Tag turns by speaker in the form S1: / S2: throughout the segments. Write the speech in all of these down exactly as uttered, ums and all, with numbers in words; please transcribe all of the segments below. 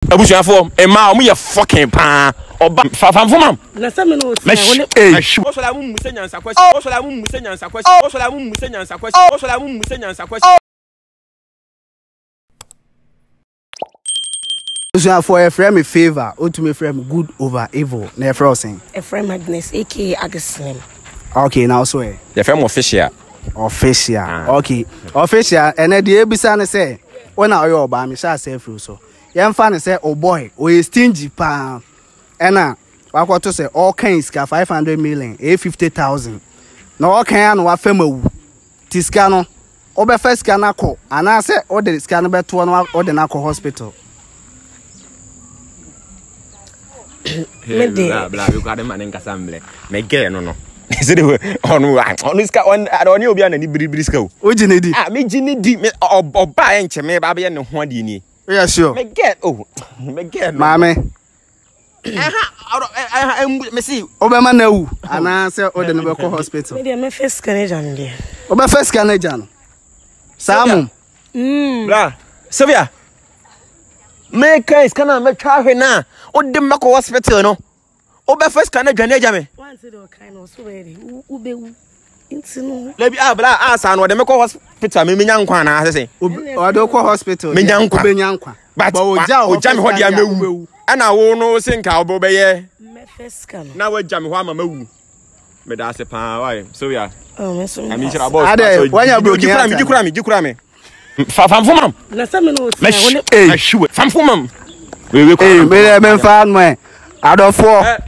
S1: Abusuafo e ma omo ye fucking pa oba fafamfo mam
S2: na se me no
S1: me
S2: o so la mu musa nyansa kwasi o so la mu musa nyansa kwasi o so la mu musa nyansa kwasi o so la mu musa nyansa kwasi
S3: So for a friend me favor or to me friend good over evil na frozen
S2: a friend Magnus aka Agaslim.
S3: Okay, now so eh
S1: the friend official
S3: official okay official and the ebisa ne say when are you ba me sha say through so yem fa ne say oh boy o is stingy pa and na wakwato say all kinds ka five hundred million e fifty thousand na all kan na wa fam awu tiska no obe first ka na ko ana say o de ska no beto no o de na ko hospital
S1: me de bla you got them and nkasamble me get no no say the on on ska on on obi an ni biribiri ska
S3: o gine di
S1: ah me gine di me oba enche me ba be ne ho ade ni
S3: yeah sure
S1: me get oh me get
S3: mame
S1: aha me see
S3: obema na wu ana say o de no be ko hospital
S2: me de me first Canada no de
S3: oba first Canada no samum
S2: mm
S1: bla Sylvia me kai skana me twa hwe na o de mako hospital no oba first Canada na ja me
S2: one say the kind of so ready u be u intino
S1: lebi ah bla asa no de mako hospital me nya nkwa na ase
S3: o de ko hospital
S1: me nya nkwa
S3: be nya nkwa
S1: but o ja o ja me ho de amewu ana wo no sinka obo be ye
S2: me first can
S1: na wa ja me ho ama mawu me da ase pa why so ya
S2: oh me so
S1: ami chira boss
S3: ade wanya bro
S1: gikura mi gikura mi gikura mi fafamfo mam
S2: na se me no o
S1: me eh shuwe famfo mam we we
S3: eh me me fa no adofo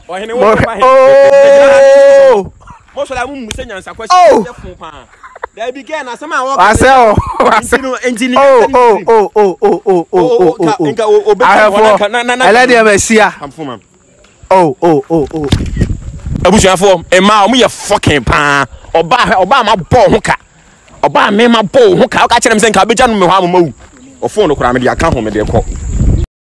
S1: oh mo so la mu musa nyansa kwasi defun pa da bi gen na sama wo
S3: wase o wase
S1: engine
S3: oh oh oh oh oh oh oh oh
S1: nka obe
S3: na na ele de mesia
S1: famfo mam
S3: oh oh oh oh
S1: abusuafo e ma omo ye fucking pa oba oba ma bo ho ka oba me ma bo ho ka o ka kire me se nka be gya no me ho amawu o phone no kura me de aka ho me de ko